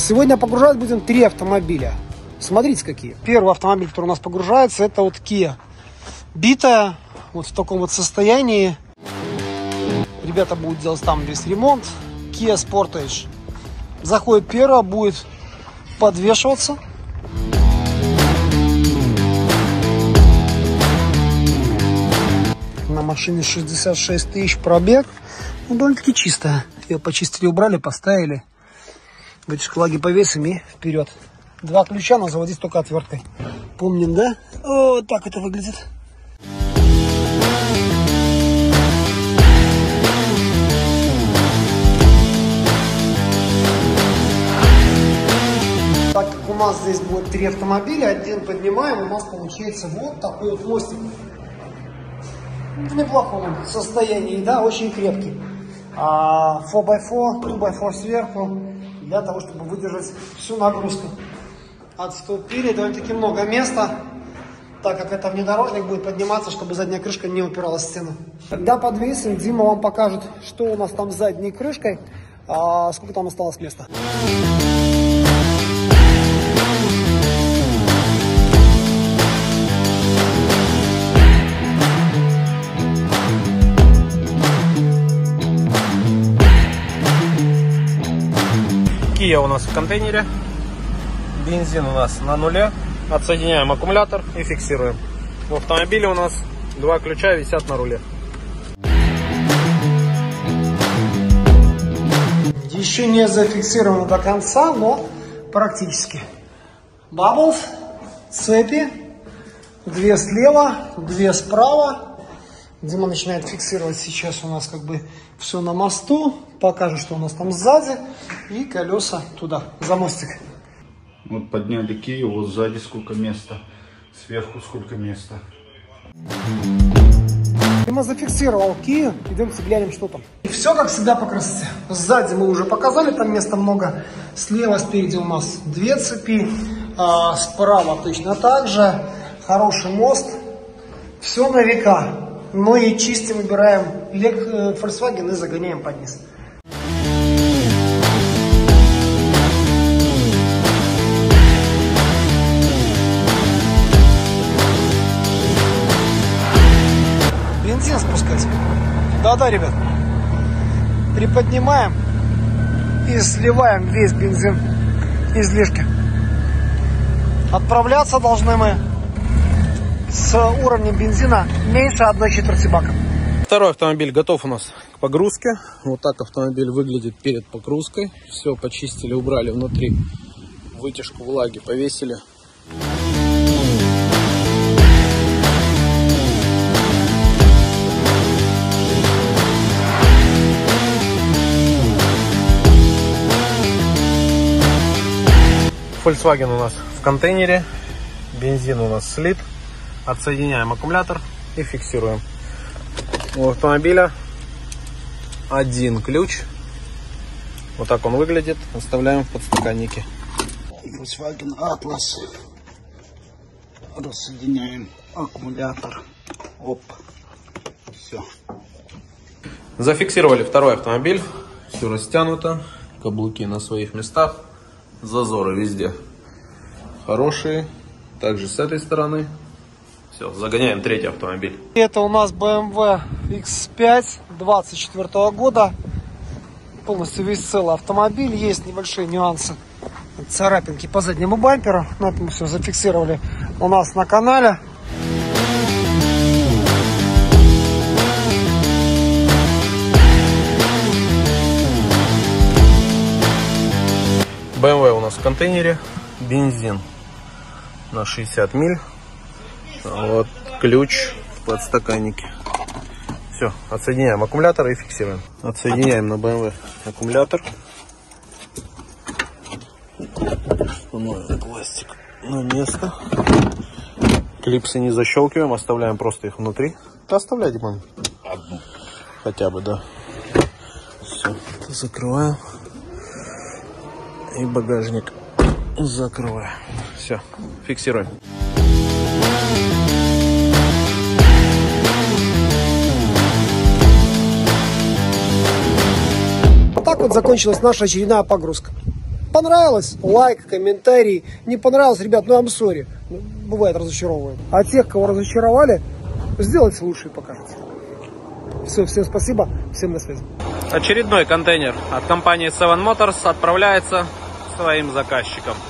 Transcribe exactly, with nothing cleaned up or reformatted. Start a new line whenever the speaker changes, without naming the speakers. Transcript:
Сегодня погружать будем три автомобиля. Смотрите какие. Первый автомобиль, который у нас погружается, это вот Kia. Битая, вот в таком вот состоянии. Ребята будут делать там весь ремонт. Kia Sportage. Заходит первая, будет подвешиваться. На машине шестьдесят шесть тысяч пробег. Ну, довольно-таки чистая. Ее почистили, убрали, поставили. Вытяжку лаги повесим и вперед. Два ключа, но заводить только отверткой. Помним, да? Вот так это выглядит. Так как у нас здесь будет три автомобиля, один поднимаем, у нас получается вот такой вот мостик. В неплохом состоянии, да, очень крепкий. А фор бай фор, ту бай фор сверху, для того, чтобы выдержать всю нагрузку. Отступили, довольно-таки много места, так как это внедорожник будет подниматься, чтобы задняя крышка не упиралась в стену. Когда подвесим, Дима вам покажет, что у нас там с задней крышкой, а сколько там осталось места.
Kia у нас в контейнере, бензин у нас на нуле, отсоединяем аккумулятор и фиксируем. В автомобиле у нас два ключа висят на руле.
Еще не зафиксировано до конца, но практически. Bubbles, цепи, две слева, две справа. Дима начинает фиксировать сейчас у нас как бы все на мосту. Покажет, что у нас там сзади. И колеса туда, за мостик.
Вот подняли Кию, вот сзади сколько места. Сверху сколько места.
Дима зафиксировал Кию. Идемте глянем, что там. И все как всегда по красоте. Сзади мы уже показали, там места много. Слева, спереди у нас две цепи. А справа точно так же. Хороший мост. Все на века. Ну и чистим, убираем Volkswagen и загоняем под низ. Бензин спускать. Да-да, ребят. Приподнимаем и сливаем весь бензин излишки. Отправляться должны мы с уровнем бензина меньше одной четверти бака.
Второй автомобиль готов у нас к погрузке. Вот так автомобиль выглядит перед погрузкой. Все почистили, убрали внутри вытяжку влаги, повесили. Volkswagen у нас в контейнере, бензин у нас слит. Отсоединяем аккумулятор и фиксируем. У автомобиля один ключ. Вот так он выглядит. Оставляем в подстаканнике.
Volkswagen Atlas. Рассоединяем аккумулятор. Оп. Все.
Зафиксировали второй автомобиль. Все растянуто. Каблуки на своих местах. Зазоры везде хорошие. Также с этой стороны. Все, загоняем третий автомобиль.
Это у нас бэ эм вэ икс пять двадцать четвёртого года. Полностью весь целый автомобиль. Есть небольшие нюансы. Царапинки по заднему бамперу. Но это мы все зафиксировали у нас на канале.
бэ эм вэ у нас в контейнере. Бензин на шестьдесят миль. Вот ключ в подстаканнике. Все, отсоединяем аккумулятор и фиксируем. Отсоединяем на бэ эм вэ аккумулятор. Установим пластик на место. Клипсы не защелкиваем, оставляем просто их внутри. Да, оставляйте, мам. Одну. Хотя бы, да. Все, закрываем. И багажник закрываем. Все, фиксируем.
Вот так вот закончилась наша очередная погрузка. Понравилось? Лайк, комментарий. Не понравилось, ребят, ну I'm sorry. Бывает, разочаровывает. А тех, кого разочаровали, сделайте лучше и покажите. Все, всем спасибо, всем на связи.
Очередной контейнер от компании Seven Motors отправляется своим заказчикам.